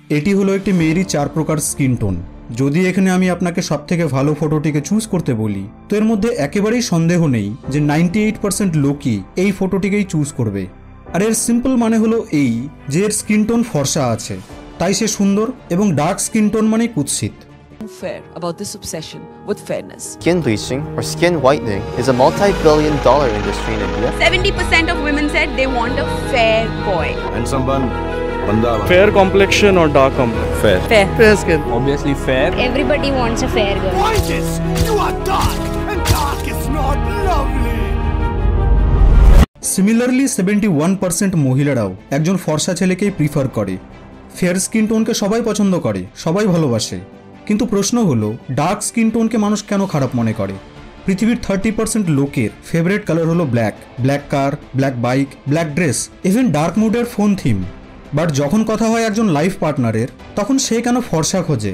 এটি হলো একটি মেয়েরই 4 প্রকার স্কিন টোন। যদি এখানে আমি আপনাকে সবথেকে ভালো ফটোটিকে চুজ করতে বলি, তো এর মধ্যে একেবারেই সন্দেহ নেই যে 98% লোকই এই ফটোটিকেই চুজ করবে। আর এর সিম্পল মানে হলো এই যে এর স্কিন টোন ফর্সা আছে, তাই সে সুন্দর, এবং ডার্ক স্কিন টোন মানে কুৎসিত। Fair about this obsession with fairness. Skin bleaching or skin whitening is a multi-billion-dollar industry in India. 70% of women said they want a fair boy. Handsome bun, banda bun. Fair complexion or dark complexion? Fair. Fair skin. Obviously fair. Everybody wants a fair girl. Gorgeous! You are dark, and dark is not lovely. Similarly 71% মহিলারাও একজন ফর্সা ছেলেকেই prefer করে। Fair skin টোনকে সবাই পছন্দ করে, সবাই ভালোবাসে। কিন্তু প্রশ্ন হলো, ডার্ক স্কিন টোনকে মানুষ কেন খারাপ মনে করে? পৃথিবীর 30% লোকের ফেভারিট কালার হলো black, black car, black bike, black dress, even dark মুডের ফোন থিম। বাট যখন কথা হয় একজন লাইফ পার্টনারের, তখন সে কেন ফর্সা খোঁজে?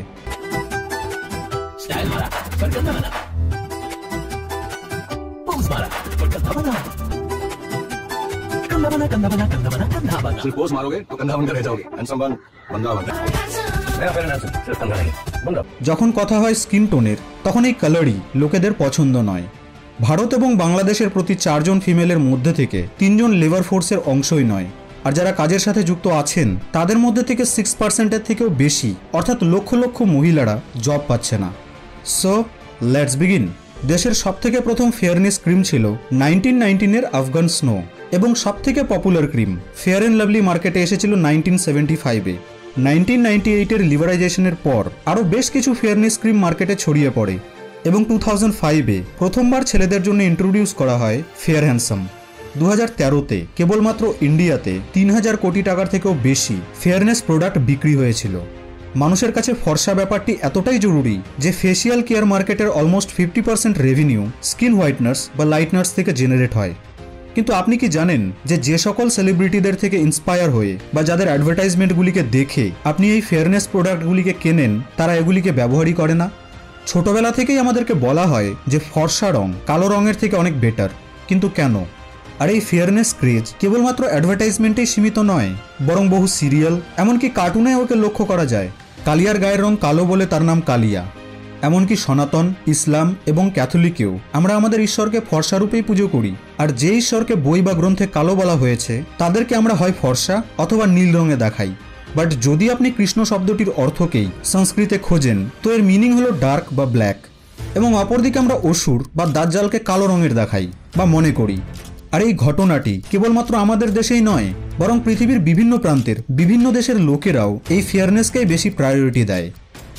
सिर्फ पोज मारोगे तो कंधा बनकर रह जाओगे। हैंडसम बन, बंदा बन। मेरा फेयर हैंडसम, सिर्फ कंधा नहीं, बंदा। যখন কথা হয় স্কিন টোনের, তখন এই কালারই লোকেদের পছন্দ নয়। ভারত এবং বাংলাদেশের প্রতি 4 জন ফিমেলের মধ্যে থেকে 3 জন লেবার ফোর্সের অংশই নয়। আর যারা কাজের সাথে যুক্ত আছেন, তাদের মধ্যে থেকে 6%-এর থেকেও বেশি, অর্থাৎ লক্ষ লক্ষ মহিলারা জব পাচ্ছে না। So let's begin. দেশের সবথেকে প্রথম ফেয়ারনেস ক্রিম ছিল 1919-এর আফগান স্নো, এবং সবথেকে popular cream Fair and Lovely মার্কেটে এসেছিল 1975-এ। 1998-এর লিবারাইজেশনের পর আরও বেশ কিছু ফেয়ারনেস ক্রিম মার্কেটে ছড়িয়ে পড়ে, এবং 2005-এ প্রথমবার ছেলেদের জন্য ইন্ট্রোডিউস করা হয় ফেয়ার হ্যান্ডসাম। 2013-তে কেবলমাত্র ইন্ডিয়াতে 3000 কোটি টাকার থেকেও বেশি ফেয়ারনেস প্রোডাক্ট বিক্রি হয়েছিল। মানুষের কাছে ফর্সা ব্যাপারটি এতটাই জরুরি যে ফেসিয়াল কেয়ার মার্কেটের অলমোস্ট 50% রেভিনিউ স্কিন হোয়াইটনার্স বা লাইটনার্স থেকে জেনারেট হয়। কিন্তু আপনি কি জানেন যে সকল সেলিব্রিটিদের থেকে ইন্সপায়ার হয়ে বা যাদের অ্যাডভার্টাইজমেন্টগুলিকে দেখে আপনি এই ফেয়ারনেস প্রোডাক্টগুলিকে কেনেন, তারা এগুলিকে ব্যবহারই করে না? ছোটবেলা থেকেই আমাদেরকে বলা হয় যে ফর্সা রং কালো রঙের থেকে অনেক বেটার, কিন্তু কেন? আর এই ফেয়ারনেস ক্রেজ কেবলমাত্র অ্যাডভার্টাইজমেন্টেই সীমিত নয়, বরং বহু সিরিয়াল, এমনকি কার্টুনে ওকে লক্ষ্য করা যায়। কালিয়ার গায়ের রং কালো বলে তার নাম কালিয়া। এমনকি সনাতন, ইসলাম এবং ক্যাথলিকেও আমরা আমাদের ঈশ্বরকে ফর্সা রূপেই পুজো করি। আর যে ঈশ্বরকে বই বা গ্রন্থে কালো বলা হয়েছে, তাদেরকে আমরা হয় ফর্সা অথবা নীল রঙে দেখাই। বাট যদি আপনি কৃষ্ণ শব্দটির অর্থকেই সংস্কৃতে খোঁজেন, তো এর মিনিং হলো ডার্ক বা ব্ল্যাক। এবং অপরদিকে আমরা অসুর বা দাজ্জালকে কালো রঙের দেখাই বা মনে করি। আর এই ঘটনাটি কেবলমাত্র আমাদের দেশেই নয়, বরং পৃথিবীর বিভিন্ন প্রান্তের বিভিন্ন দেশের লোকেরাও এই ফেয়ারনেসকেই বেশি প্রায়োরিটি দেয়।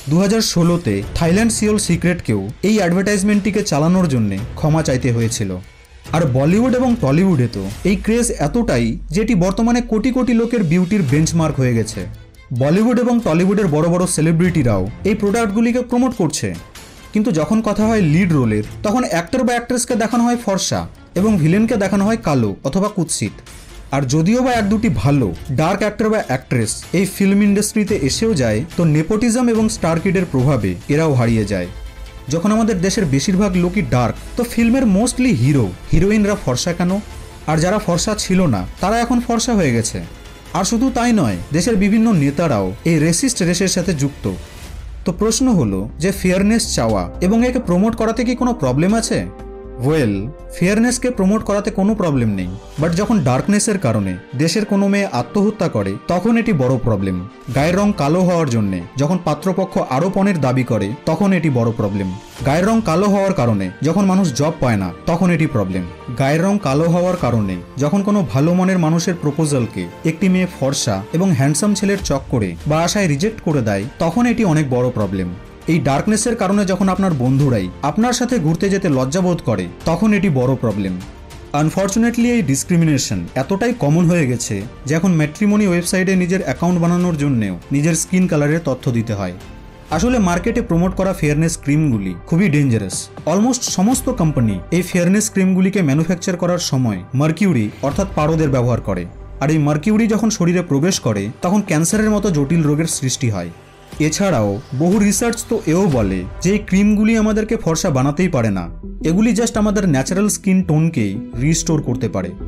2016-তে থাইল্যান্ড সিওল সিক্রেটকেও এই অ্যাডভার্টাইজমেন্টটিকে চালানোর জন্য ক্ষমা চাইতে হয়েছিল। আর বলিউড এবং টলিউডে তো এই ক্রেজ এতটাই যে এটি বর্তমানে কোটি কোটি লোকের বিউটির বেঞ্চমার্ক হয়ে গেছে। বলিউড এবং টলিউডের বড় বড় সেলিব্রিটিরাও এই প্রোডাক্টগুলিকে প্রমোট করছে। কিন্তু যখন কথা হয় লিড রোলের, তখন অ্যাক্টর বা অ্যাক্ট্রেসকে দেখানো হয় ফর্সা এবং ভিলেনকে দেখানো হয় কালো অথবা কুৎসিত। আর যদিও বা 1-2টি ভালো ডার্ক অ্যাক্টর বা অ্যাক্ট্রেস এই ফিল্ম ইন্ডাস্ট্রিতে এসেও যায়, তো নেপোটিজম এবং স্টার কিডের প্রভাবে এরাও হারিয়ে যায়। যখন আমাদের দেশের বেশিরভাগ লোকই ডার্ক, তো ফিল্মের মোস্টলি হিরোইনরা ফর্সা কেন? আর যারা ফর্সা ছিল না, তারা এখন ফর্সা হয়ে গেছে। আর শুধু তাই নয়, দেশের বিভিন্ন নেতারাও এই রেসিস্ট রেসের সাথে যুক্ত। তো প্রশ্ন হলো যে ফেয়ারনেস চাওয়া এবং একে প্রমোট করাতে কি কোনো প্রবলেম আছে? ওয়েল, ফেয়ারনেসকে প্রমোট করাতে কোনো প্রবলেম নেই, বাট যখন ডার্কনেসের কারণে দেশের কোনো মেয়ে আত্মহত্যা করে, তখন এটি বড় প্রবলেম। গায়ের রং কালো হওয়ার জন্য যখন পাত্রপক্ষ আরোপণের দাবি করে, তখন এটি বড় প্রবলেম। গায়ের রং কালো হওয়ার কারণে যখন মানুষ জব পায় না, তখন এটি প্রবলেম। গায়ের রং কালো হওয়ার কারণে যখন কোনো ভালো মনের মানুষের প্রপোজালকে একটি মেয়ে ফর্সা এবং হ্যান্ডসাম ছেলের চক্করে বা আশায় রিজেক্ট করে দেয়, তখন এটি অনেক বড় প্রবলেম। এই ডার্কনেসের কারণে যখন আপনার বন্ধুরাই আপনার সাথে ঘুরতে যেতে লজ্জাবোধ করে, তখন এটি বড় প্রবলেম। আনফর্চুনেটলি এই ডিসক্রিমিনেশন এতটাই কমন হয়ে গেছে যে এখন ম্যাট্রিমনি ওয়েবসাইটে নিজের অ্যাকাউন্ট বানানোর জন্যেও নিজের স্কিন কালারের তথ্য দিতে হয়। আসলে মার্কেটে প্রমোট করা ফেয়ারনেস ক্রিমগুলি খুবই ডেঞ্জারাস। অলমোস্ট সমস্ত কোম্পানি এই ফেয়ারনেস ক্রিমগুলিকে ম্যানুফ্যাকচার করার সময় মার্কিউরি অর্থাৎ পারদের ব্যবহার করে। আর এই মার্কিউরি যখন শরীরে প্রবেশ করে, তখন ক্যান্সারের মতো জটিল রোগের সৃষ্টি হয়। এছাড়াও বহু রিসার্চ তো এও বলে যে এই ক্রিমগুলি আমাদেরকে ফর্সা বানাতেই পারে না, এগুলি জাস্ট আমাদের ন্যাচারাল স্কিন টোনকেই রিস্টোর করতে পারে।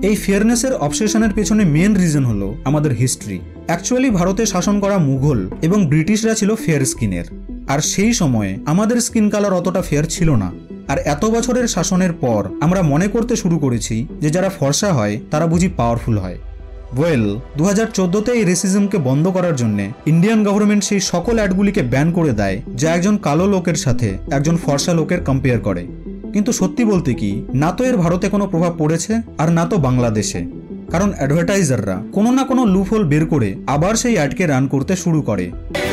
এই ফেয়ারনেসের অবসেশনের পেছনে মেন রিজন হলো আমাদের হিস্ট্রি। অ্যাকচুয়ালি ভারতে শাসন করা মুঘল এবং ব্রিটিশরা ছিল ফেয়ার স্কিনের, আর সেই সময়ে আমাদের স্কিন কালার অতটা ফেয়ার ছিল না। আর এত বছরের শাসনের পর আমরা মনে করতে শুরু করেছি যে যারা ফর্সা হয় তারা বুঝি পাওয়ারফুল হয়। ওয়েল, 2014তে এই রেসিজমকে বন্ধ করার জন্য ইন্ডিয়ান গভর্নমেন্ট সেই সকল অ্যাডগুলিকে ব্যান করে দেয় যা একজন কালো লোকের সাথে একজন ফর্সা লোকের কম্পেয়ার করে। কিন্তু সত্যি বলতে কি, না তো এর ভারতে কোনো প্রভাব পড়েছে আর না তো বাংলাদেশে, কারণ অ্যাডভার্টাইজাররা কোনো না কোনো লুপহোল বের করে আবার সেই অ্যাডকে রান করতে শুরু করে।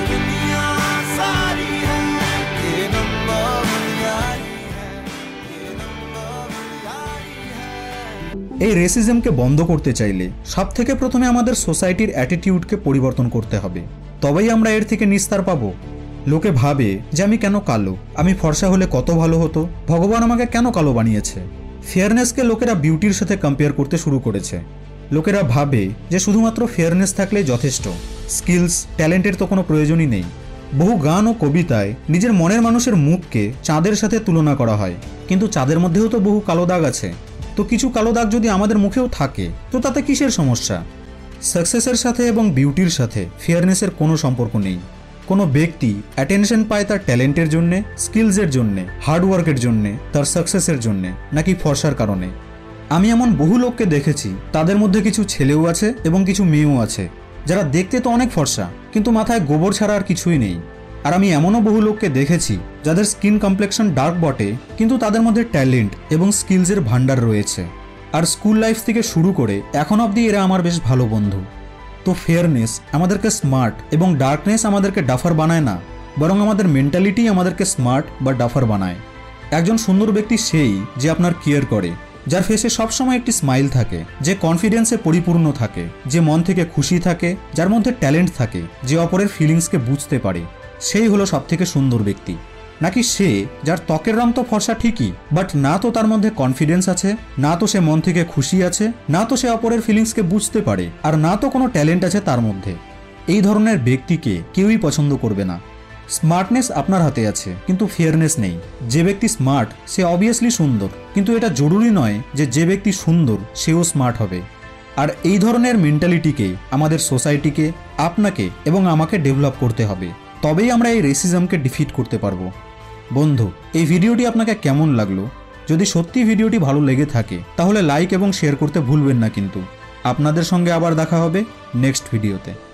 এই রেসিজমকে বন্ধ করতে চাইলে সবথেকে প্রথমে আমাদের সোসাইটির অ্যাটিটিউডকে পরিবর্তন করতে হবে, তবেই আমরা এর থেকে নিস্তার পাবো। লোকে ভাবে যে আমি কেন কালো, আমি ফর্সা হলে কত ভালো হতো, ভগবান আমাকে কেন কালো বানিয়েছে। ফেয়ারনেসকে লোকেরা বিউটির সাথে কম্পেয়ার করতে শুরু করেছে। লোকেরা ভাবে যে শুধুমাত্র ফেয়ারনেস থাকলেই যথেষ্ট, স্কিলস ট্যালেন্টের তো কোনো প্রয়োজনই নেই। বহু গান ও কবিতায় নিজের মনের মানুষের মুখকে চাঁদের সাথে তুলনা করা হয়, কিন্তু চাঁদের মধ্যেও তো বহু কালো দাগ আছে। তো কিছু কালো দাগ যদি আমাদের মুখেও থাকে তো তাতে কিসের সমস্যা? সাকসেসের সাথে এবং বিউটির সাথে ফেয়ারনেসের কোনো সম্পর্ক নেই। কোনো ব্যক্তি অ্যাটেনশন পায় তার ট্যালেন্টের জন্যে, স্কিলসের জন্যে, হার্ডওয়ার্কের জন্যে, তার সাকসেসের জন্যে, নাকি ফর্সার কারণে। আমি এমন বহু লোককে দেখেছি, তাদের মধ্যে কিছু ছেলেও আছে এবং কিছু মেয়েও আছে, যারা দেখতে তো অনেক ফর্সা কিন্তু মাথায় গোবর ছাড়া আর কিছুই নেই। আর আমি এমনও বহু লোককে দেখেছি যাদের স্কিন কমপ্লেকশন ডার্ক বটে, কিন্তু তাদের মধ্যে ট্যালেন্ট এবং স্কিলসের ভান্ডার রয়েছে। আর স্কুল লাইফ থেকে শুরু করে এখন অবধি এরা আমার বেশ ভালো বন্ধু। তো ফেয়ারনেস আমাদেরকে স্মার্ট এবং ডার্কনেস আমাদেরকে ডাফার বানায় না, বরং আমাদের মেন্টালিটি আমাদেরকে স্মার্ট বা ডাফার বানায়। একজন সুন্দর ব্যক্তি সেই যে আপনার কেয়ার করে, যার ফেসে সবসময় একটি স্মাইল থাকে, যে কনফিডেন্সে পরিপূর্ণ থাকে, যে মন থেকে খুশি থাকে, যার মধ্যে ট্যালেন্ট থাকে, যে অপরের ফিলিংসকে বুঝতে পারে, সেই হলো সবথেকে সুন্দর ব্যক্তি। নাকি সে যার ত্বকের রং তো ফর্সা ঠিকই, বাট না তো তার মধ্যে কনফিডেন্স আছে, না তো সে মন থেকে খুশি আছে, না তো সে অপরের ফিলিংসকে বুঝতে পারে, আর না তো কোনো ট্যালেন্ট আছে তার মধ্যে। এই ধরনের ব্যক্তিকে কেউই পছন্দ করবে না। স্মার্টনেস আপনার হাতে আছে কিন্তু ফেয়ারনেস নেই। যে ব্যক্তি স্মার্ট সে অবভিয়াসলি সুন্দর, কিন্তু এটা জরুরি নয় যে যে ব্যক্তি সুন্দর সেও স্মার্ট হবে। আর এই ধরনের মেন্টালিটিকে আমাদের সোসাইটিকে, আপনাকে এবং আমাকে ডেভেলপ করতে হবে, তবেই আমরা এই রেসিজমকে ডিফিট করতে পারবো। বন্ধু, এই ভিডিওটি আপনাকে কেমন লাগলো? যদি সত্যি ভিডিওটি ভালো লেগে থাকে তাহলে লাইক এবং শেয়ার করতে ভুলবেন না। কিন্তু আপনাদের সঙ্গে আবার দেখা হবে নেক্সট ভিডিওতে।